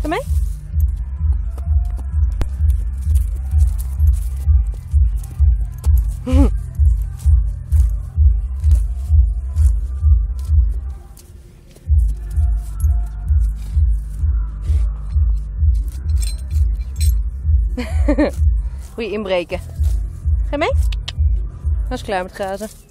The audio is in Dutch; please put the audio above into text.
Kom mee. Goeie inbreken. Ga je mee? Dat is klaar met grazen.